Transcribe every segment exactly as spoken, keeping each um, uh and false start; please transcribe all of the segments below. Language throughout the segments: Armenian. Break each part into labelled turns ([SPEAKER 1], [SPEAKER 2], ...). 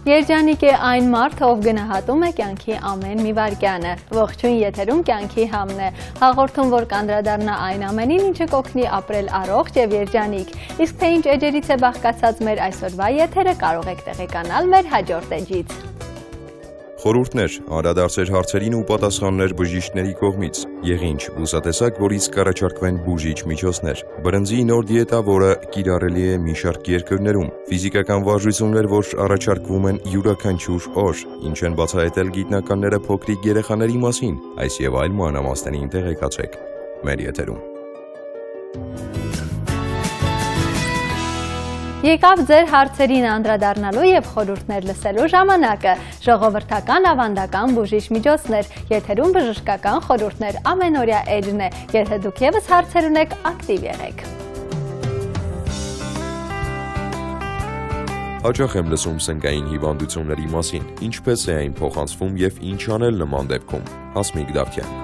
[SPEAKER 1] Երջանիկ է այն մարդը, ով գնահատում է կյանքի ամեն մի վայրկյանը։ Ողջույն, եթերում կյանքի համն է։ Հաղորդում, որ կանդրադառնա այն ամենին, ինչը կօգնի ապրել առողջ եւ երջանիկ։ Իսկ թե ինչ էջերից է բաղկացած մեր այսօրվա եթերը, կարող եք տեղեկանալ մեր հաջորդ էջից։
[SPEAKER 2] Խորհուրդներ, անդրադարձեր հարցերին ու պատասխաններ բժիշկների կողմից, եղինչ, բուսատեսակ, որից կառաջարկվեն բուժիչ միջոցներ, բրնձի նոր դիետա, որը կիրառելի է մի շարք երկրներում, ֆիզիկական վարժություններ, որ առաջարկվում են յուրաքանչյուր օր, ինչ են բացահայտել գիտնականները փոքրիկ երեխաների մասին, այս եւ այլ մանրամասներին տեղեկացեք մեր եթերում։
[SPEAKER 1] Եկավ ձեր հարցերին անդրադառնալու եւ խորհուրդներ լսելու ժամանակը։ Ժողովրդական ավանդական բուժիչ միջոցներ, եթերում բժշկական խորհուրդներ, ամենօրյա էջն է։ Եթե դուք եւս հարցեր ունեք, ակտիվ եղեք։
[SPEAKER 2] Հաճախ եմ լսում սնկային հիվանդությունների մասին, ինչպես է այն փոխանցվում եւ ինչ անել նման դեպքում։ Հասմիկ Դավթյան։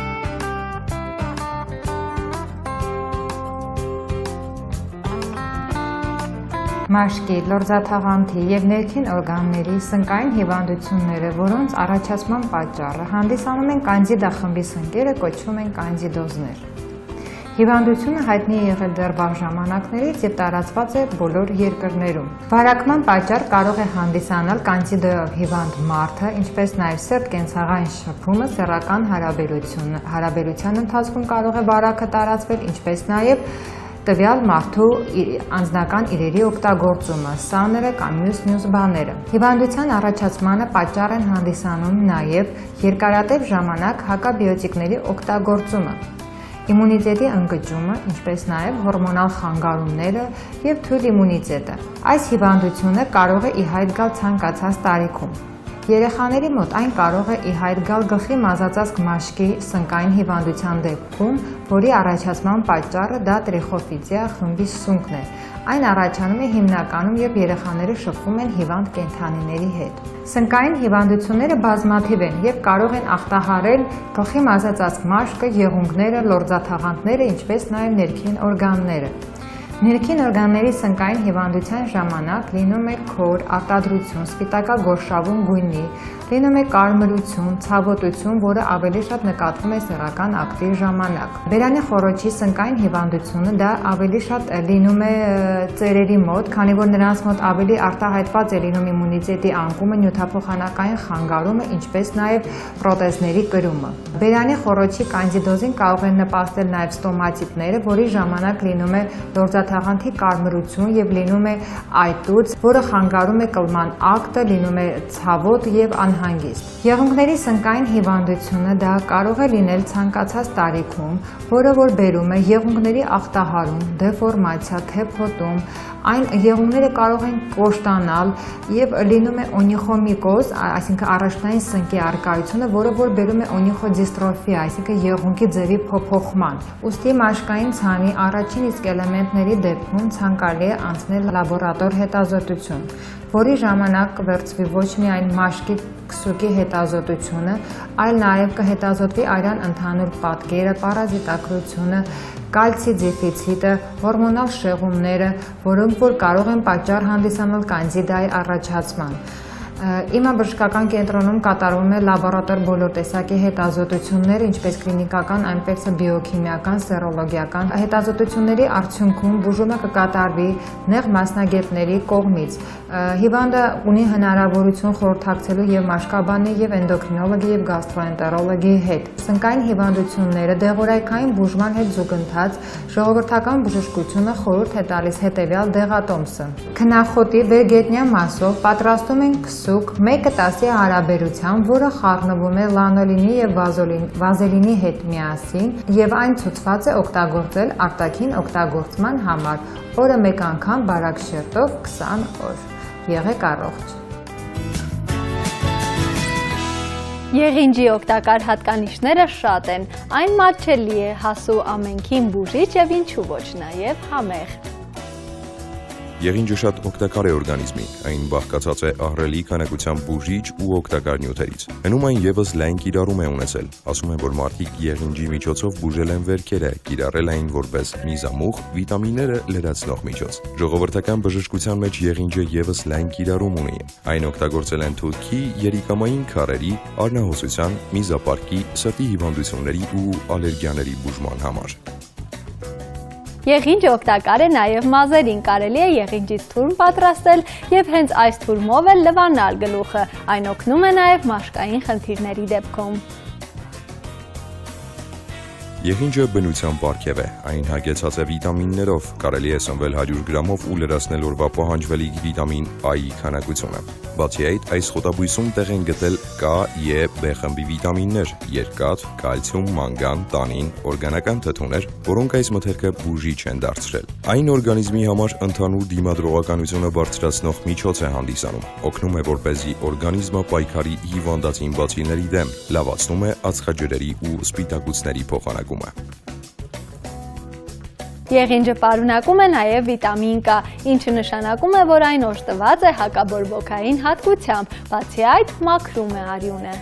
[SPEAKER 3] Մաշկի, լորձաթաղանթի և ներքին օրգանների սնկային հիվանդությունները, որոնց առաջացման պատճառը հանդիսանում են կանդիդա խմբի սնկերը, կոչվում են կանդիդոզներ։ Հիվանդությունը հայտնի է եղել դեռ վաղ ժամանակներից և տարածված է բոլոր երկրներում։ Վարակման պատճառ կարող է հանդիսանալ կանդիդայով հիվանդ մարդը, ինչպես նաև սրտկենցաղային շփումը, սեռական հարաբերության ընթացքում կարող է վարակը տարածվել, ինչպես նաև տվյալ մարդու անձնական իրերի օգտագործումը, սաները կամ մյուս բաները։ Հիվանդության առաջացմանը պատճառ են հանդիսանում նաև երկարատև ժամանակ հակաբիոտիկների օգտագործումը, իմունիտետի ընկճումը, ինչպես նաև հորմոնալ խանգարումները և թույլ իմունիտետը։ Այս հիվանդությունը կարող է ի հայտ գալ ցանկացած տարիքում։ Երեխաների մոտ այն կարող է ի հայտ գալ գլխի մազածածկ մաշկի սնկային հիվանդության դեպքում, որի առաջացման պատճառը դա տրիխոֆիդիա խմբի սունկն է։ Այն առաջանում է հիմնականում, երբ երեխաները շփվում են հիվանդ կենդանիների հետ։ Սնկային հիվանդությունները բազմաթիվ են և կարող են ախտահարել գլխի մազածածկ մաշկը, եղունգները, լորձաթաղանթները, ինչպես նաև ներքին օրգանները։ Ներքին օրգանների սնկային հիվանդության ժամանակ լինում է քոր, արտադրություն, սպիտակագորշավուն գույնի, լինում է կարմրություն, ցավոտություն, որը ավելի շատ նկատվում է սեռական ակտի ժամանակ։ Բերանի խոռոչի սնկային հիվանդությունը դա ավելի շատ լինում է ծերերի մոտ, քանի որ նրանց մոտ ավելի արտահայտված է լինում իմունիտետի անկումը, նյութափոխանակային խանգարումը, ինչպես նաև պրոթեզների կրումը։ Բերանի խոռոչի կանդիդոզին կարող են նպաստել նաև ստոմատիտները, որի ժամանակ լինում է լորձաթաղանթի կարմրություն և լինում է այտուց, որը խանգարում է կլման ակտը, լինում է ցավոտ և անհանգիստ։ Եղունգների սնկային հիվանդությունը դա կարող է լինել ցանկացած տարիքում, որը որ բերում է եղունգների ախտահարում, դեֆորմացիա, թեփոտում, այն եղունգները կարող են կոշտանալ և լինում է օնիխոմիկոզ, այսինքն առաջնային սնկի առկայությունը, որը որ բերում է օնիխոդիստրոֆիա, այսինքն եղունգի ձևի փոփոխման։ Ուստի մաշկային ցանի առաջին իսկ էլեմենտների դեպքում ցանկալի է անցնել լաբորատոր հետազոտություն, որի ժամանակ կվերցվի ոչ միայն մաշկի քսուկի հետազոտությունը, այլ նաև կհետազոտվի արյան ընդհանուր պատկերը, պարազիտակրությունը, կալցի դեֆիցիտը, հորմոնալ շեղումները, որոնք որ կարող են պատճառ հանդիսանալ կանդիդայի առաջացման։ Իմա բժշկական կենտրոնում կատարվում է լաբորատոր բոլոր տեսակի հետազոտություններ, ինչպես կլինիկական, այնպես բիոքիմիական, սերոլոգիական հետազոտությունների արդյունքում բուժումը կկատարվի նեղ մասնագետների կողմից։ Հիվանդը ունի հնարավորություն խորհրդակցելու և մաշկաբանի, և էնդոկրինոլոգի, և գաստրոենտերոլոգի հետ։ Սնկային հիվանդությունները դեղորայքային բուժման հետ զուգընթաց ժողովրդական բժշկությունը խորհուրդ է տալիս հետևյալ դեղատոմսը։ Քնախոտի վերգետնյա մասով պատրաստում են քսուկ մեկը տասի հարաբերությամբ, որը խառնվում է լանոլինի և վազելինի հետ միասին և այն ցուցված է օգտագործել արտաքին օգտագործման համար, օրը մեկ անգամ բարակ շերտով քսան օր։ Եղեք առողջ։
[SPEAKER 1] Եղինջի օգտակար հատկանիշները շատ են, այն մատչելի է, հասու ամենքին բուժիչ և ինչու ոչ նաև համեղ։
[SPEAKER 2] Եղինջը շատ օգտակար է օրգանիզմին, այն բաղկացած է ահռելի քանակությամբ բուժիչ ու օգտակար նյութերից։ Հնում այն եւս լայն կիրառում է ունեցել, ասում են, որ մարդիկ եղինջի միջոցով բուժել են վերքերը, կիրառել այն որպես միզամուղ, վիտամինները լրացնող միջոց։ Ժողովրդական բժշկության մեջ եղինջը եւս լայն կիրառում ունի։ Այն օգտագործել են թուրքի, երիկամային քարերի, արնահոսության, միզապարկի, սրտի հիվանդությունների ու ալերգիաների բուժման համար։
[SPEAKER 1] Եղինջը օգտակար է նաև մազերին, կարելի է եղինջից թուրմ պատրաստել եւ հենց այս թուրմով էլ լվանալ գլուխը, այն օգնում է նաև մաշկային խնդիրների դեպքում։
[SPEAKER 2] Եղինջը բնության պարգև է, այն հագեցած է վիտամիններով, կարելի է սնվել հարյուր գրամով ու լրացնել օրվա պահանջվելիք վիտամին A-ի քանակությունը։ Բացի այդ, այս խոտաբույսում տեղ են գտել K, E, B խմբի վիտամիններ, երկաթ, կալցիում, մանգան, տանին, օրգանական թթուներ, որոնք այս մթերքը բուժիչ են դարձրել։ Այն օրգանիզմի համար ընդհանուր դիմադրողականությունը բարձրացնող միջոց է հանդիսանում, օգնում է որպեսզի օրգանիզմը պայքարի հիվանդացին բացիների դեմ, լավացնում է ածխաջրերի ու սպիտակուցների փոխանակումը։
[SPEAKER 1] Եղինջը պարունակում է նաև վիտամին K, ինչը նշանակում է, որ այն օժտված է հակաբորբոքային հատկությամբ, բացի այդ մաքրում է արյունը։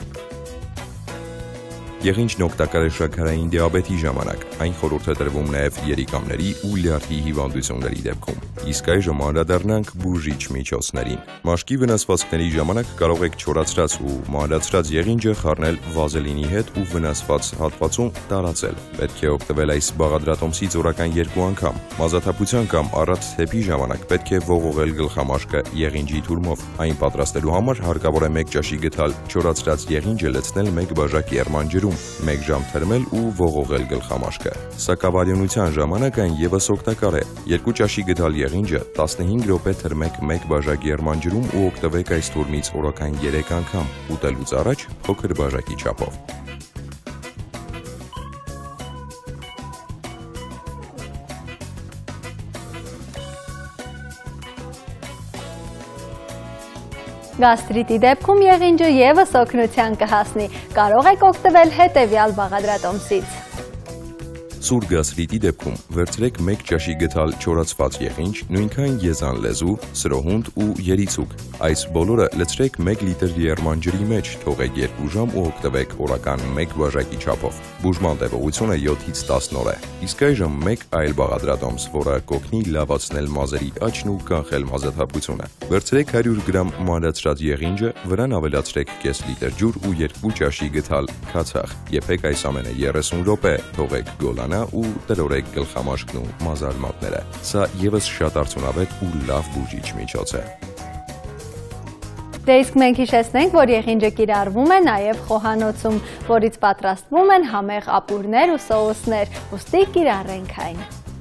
[SPEAKER 2] Եղինջն օգտակար է շաքարային դիաբետի ժամանակ, այն խորհուրդ է տրվում նաև երիկամների ու լյարդի հիվանդությունների դեպքում։ Իսկ այժմ անդրադառնանք բուժիչ միջոցներին։ Մաշկի վնասվածքների ժամանակ կարող եք չորացրած ու մանրացրած եղինջը խառնել վազելինի հետ ու վնասված հատվածում տարածել։ Պետք է օգտվել այս բաղադրատոմսից օրական երկու անգամ։ Մազաթափության կամ առատ թեփի ժամանակ պետք է ողողել գլխամաշկը եղինջի թուրմով։ Այն պատրաստելու համար հարկավոր է մեկ ճաշի գթալ չորացրած եղինջը լցնել մեկ բաժակ եռման ջրում, մեկ ժամ թրմել ու ողողել գլխամաշկը։ Սակավարյունության ժամանակ այն եւս օգտակար է։ Երկու ճաշի գթալ եղինջը տասնհինգ րոպե թրմեք մեկ բաժակ եռման ջրում ու օգտվեք այս թուրմից օրական երեք անգամ, ուտելուց առաջ փոքր բաժակի չափով։
[SPEAKER 1] Գաստրիտի դեպքում եղինջը եւս օգնության կհասնի, կարող եք օգտվել հետևյալ բաղադրատոմսից։
[SPEAKER 2] Սուր գաստրիտի դեպքում վերցրեք մեկ ճաշի գթալ չորացված եղինջ, նույնքան եզան լեզու, սրոհունդ ու երիցուկ։ Այս բոլորը լցրեք մեկ լիտր եռման ջրի մեջ, թողեք երկու ժամ ու օգտվեք օրական մեկ բաժակի չափով։ Բուժման տևողությունը յոթից տասն օր է։ Իսկ այժմ մեկ այլ բաղադրատոմս, որը կօգնի լավացնել մազերի աճն ու կանխել մազաթափությունը։ Վերցրեք հարյուր գրամ մանրացրած եղինջը, վրան ավելացրեք կես լիտր ջուր ու երկու ճաշի գթալ քացախ։ Եփեք այս ամենը երեսուն րոպե, թողեք գոլանա ու տրորեք գլխամաշկն ու մազարմատները։ Սա եւս շատ արդյունավետ ու լավ բուժիչ միջոց է։
[SPEAKER 1] Դե իսկ մենք հիշեցնենք, որ եղինջը կիրառվում է նաև խոհանոցում, որից պատրաստվում են համեղ ապուրներ ու սոուսներ, ուստի կիրառենք այն։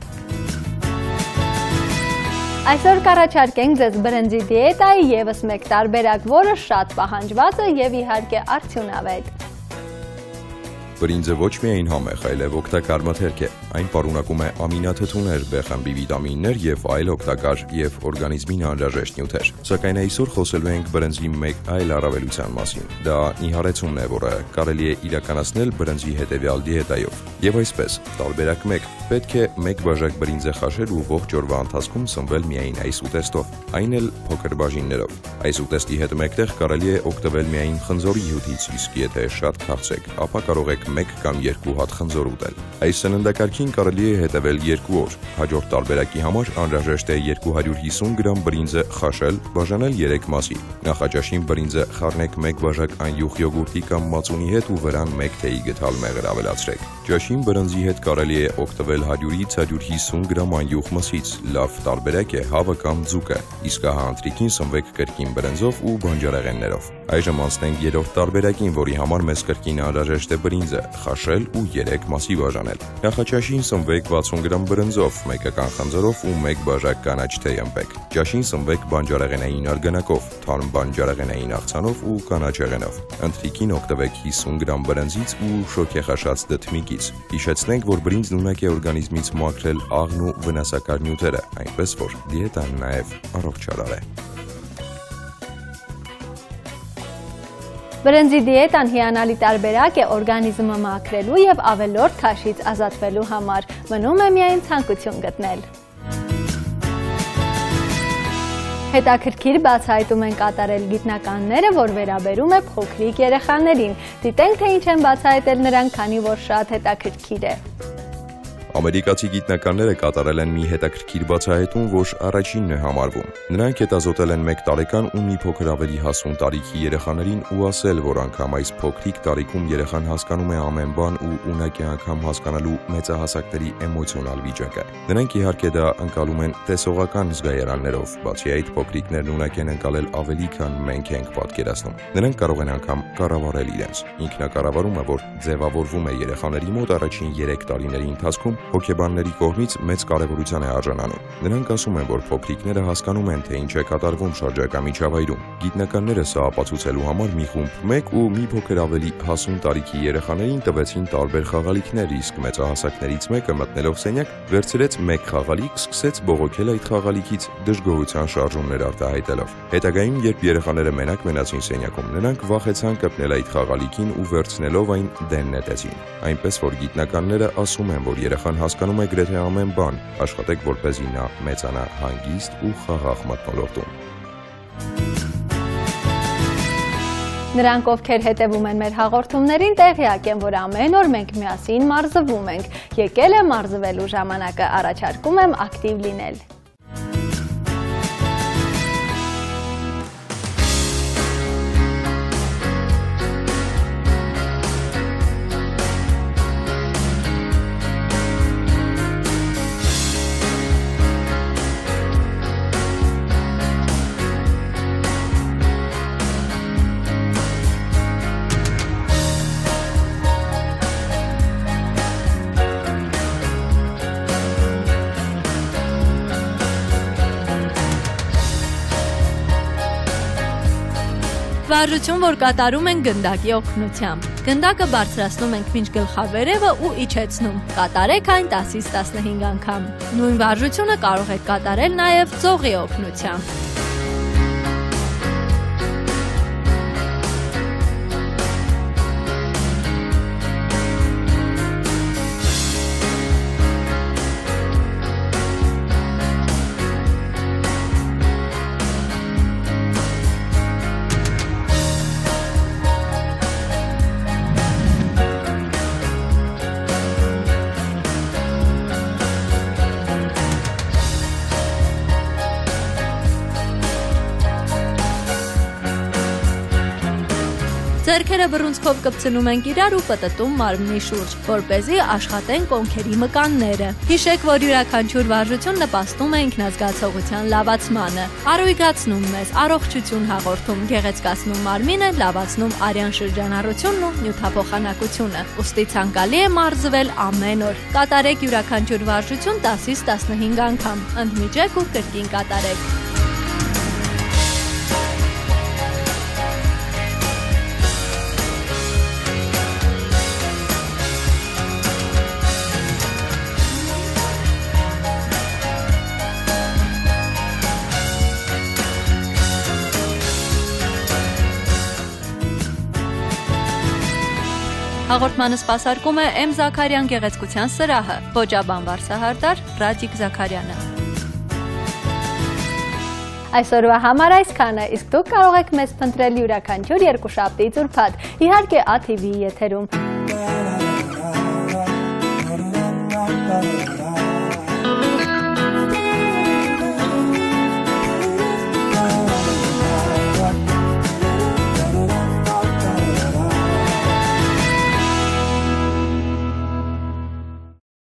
[SPEAKER 1] Այսօր կառաջարկենք ձեզ բրնձի դիետայի եւս մեկ տարբերակ, որը շատ պահանջված է եւ իհարկե արդյունավետ։
[SPEAKER 2] Բրինձը ոչ միայն համեղ, այլև օգտակար մթերք է։ Այն պարունակում է ամինաթթուներ, B խմբի վիտամիններ եւ այլ օգտակար եւ օրգանիզմին անհրաժեշտ նյութեր։ Սակայն այսօր խոսելու ենք բրնձի մեկ այլ առավելության մասին։ Դա նիհարեցումն է, որը կարելի է իրականացնել բրնձի հետեւյալ դիետայով։ Եվ այսպես, տարբերակ մեկ. պետք է մեկ բաժակ բրինձ խաշել ու ողջ օրվա ընթացքում սնվել միայն այս ուտեստով, այն էլ փոքր բաժիններով։ Այս ուտեստի հետ մեկտեղ կարելի է օգտվել միայն խնձորի հյութից, իսկ եթե շատ քաղցեք, ապա կարող եք մեկ կամ երկու հատ խնձոր ուտել։ Այս սննդակարգին կարելի է հետևել երկու օր։ Հաջորդ տարբերակի համար անհրաժեշտ է երկու հարյուր հիսուն գրամ բրինձը խաշել, բաժանել երեք մասի։ Նախաճաշին բրինձը խառնեք մեկ բաժակ անյուխ յոգուրտի կամ մածունի հետ ու վրան մեկ թեյի գթալ մեղր ավելացրեք։ Ճաշին բրնձի հետ կարելի է օգտվել հարյուրից հարյուր հիսուն գրամ անյուխ մսից։ Լավ տարբերակ է հավը կամ ձուկը, իսկ ահա ընթրիքին սնվեք կրկին բրնձով ու բանջարեղեններով։ Այժմ անցնենք երրորդ տարբերակին, որի համար մեզ կրկին անհրաժեշտ է բրինձը խաշել ու երեք մասի բաժանել։ Նախաճաշին սնվեք վաթսուն գրամ բրնձով, մեկական խնձորով ու մեկ բաժակ կանաչ թեյ ըմպեք։ Ճաշին սնվեք բանջարեղենային արգանակով, թարմ բանջարեղենային աղցանով ու կանաչ եղենով։ Ընթրիքին օգտվեք հիսուն գրամ բրնձից ու շոգեխաշած դդմիկից։ Հիշեցնենք, որ բրինձն ունակ է օրգանիզմից մաքրել աղն ու վնասակար նյութերը, այնպես որ դիետան նաև առողջարար է։
[SPEAKER 1] Բրնձի դիետան հիանալի տարբերակ է օրգանիզմը մաքրելու եւ ավելորդ քաշից ազատվելու համար։ Մնում է միայն ցանկություն գտնել։ Հետաքրքիր բացահայտում են կատարել գիտնականները, որ վերաբերում է փոքրիկ երեխաներին։ Դիտենք, թե ինչ են բացահայտել նրանք, քանի որ շատ հետաքրքիր է։
[SPEAKER 2] Ամերիկացի գիտնականները կատարել են մի հետաքրքիր բացահայտում, որ առաջինն է համարվում։ Նրանք հետազոտել են մեկ տարեկան ու մի փոքր ավելի հասուն տարիքի երեխաներին ու ասել, որ անգամ այս փոքրիկ տարիքում երեխան հասկանում է ամեն բան ու ունակ է անգամ հասկանալու մեծահասակների էմոցիոնալ վիճակը։ Նրանք իհարկե դա ընկալում են տեսողական զգայարաններով, բացի այդ փոքրիկներն ունակ են ընկալել ավելի, քան մենք ենք պատկերացնում։ Նրանք կարող են անգամ կառավարել իրենց։ Ինքնակառավարումը, որ ձևավորվում է երեխաների մոտ առաջին երեք տարիների ընթացքում, հոգեբանների կողմից մեծ կարևորության է արժանանում։ Նրանք ասում են, որ փոքրիկները հասկանում են, թե ինչ է կատարվում շրջակա միջավայրում։ Գիտնականները սա ապացուցելու համար մի խումբ մեկ ու մի փոքր ավելի հասուն տարիքի երեխաներին տվեցին տարբեր խաղալիքներ, իսկ մեծահասակներից մեկը մտնելով սենյակ վերցրեց մեկ խաղալիք, սկսեց բողոքել այդ խաղալիքից դժգոհության շարժումներ արտահայտելով։ Հետագայում, երբ երեխաները մենակ մնացին սենյակում, նրանք վախեցան կպնել այդ խաղալիքին ու վերցնելով այն դեն նետեցին։ Այնպես որ գիտնականները ասում են, որ երեխան հասկանում է գրեթե ամեն բան, աշխատեք որպեսզի նա մեծանա հանգիստ ու խաղաղ մթնոլորտում։
[SPEAKER 1] Նրանք, ովքեր հետևում են մեր հաղորդումներին, տեղյակ են, որ ամեն օր մենք միասին մարզվում ենք։ Եկել է մարզվելու ժամանակը, առաջարկում եմ ակտիվ լինել։ Վարժություն, որ կատարում են գնդակի օգնությամբ։ Գնդակը բարձրացնում ենք մինչ գլխավերևը ու իջեցնում։ Կատարեք այն տասից տասնհինգ անգամ։ Նույն վարժությունը կարող եք կատարել նաև ծողի օգնությամբ։ Ձեռքերը բռունցքով կպցնում ենք իրար ու պտտում մարմնի շուրջ, որպեսզի աշխատեն կոնքերի մկանները։ Հիշեք, որ յուրաքանչյուր վարժություն նպաստում է ինքնազգացողության լավացմանը, առույգացնում մեզ, առողջություն հաղորդում, գեղեցկացնում մարմինը, լավացնում արյան շրջանառությունն ու նյութափոխանակությունը։ Ուստի ցանկալի է մարզվել ամեն օր։ Կատարեք յուրաքանչյուր վարժություն տասից տասնհինգ անգամ, ընդմիջեք ու կրկին կատարեք։ Հաղորդմանը սպասարկում է Էմ Զաքարյան գեղեցկության սրահը, ոճաբան վարսահարդար Ռադիկ Զաքարյանը։ Այսօրվա համար այսքանը, իսկ դուք կարող եք մեզ փնտրել յուրաքանչյուր երկուշաբթի ուրբաթ, իհարկե Ա Թի Վի եթերում։